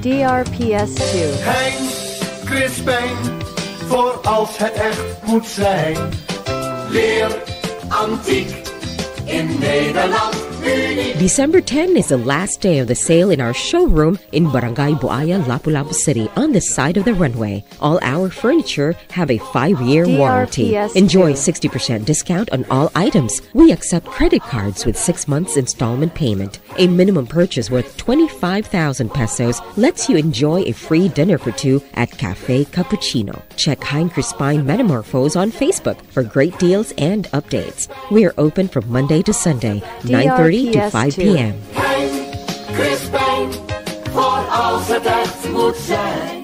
DRPS 2. Hein Chrispijn, voor als het echt moet zijn. Leer antiek in Nederland. December 10 is the last day of the sale in our showroom in Barangay Buaya, Lapu-Lapu City on the side of the runway. All our furniture have a 5-year warranty. Enjoy 60% discount on all items. We accept credit cards with 6 months installment payment. A minimum purchase worth 25,000 pesos lets you enjoy a free dinner for two at Cafe Cappuccino. Check Hein Chrispijn Metamorphose on Facebook for great deals and updates. We are open from Monday to Sunday, 9:30 to 5 p.m. Hein Chrispijn, voor als het echt moet zijn.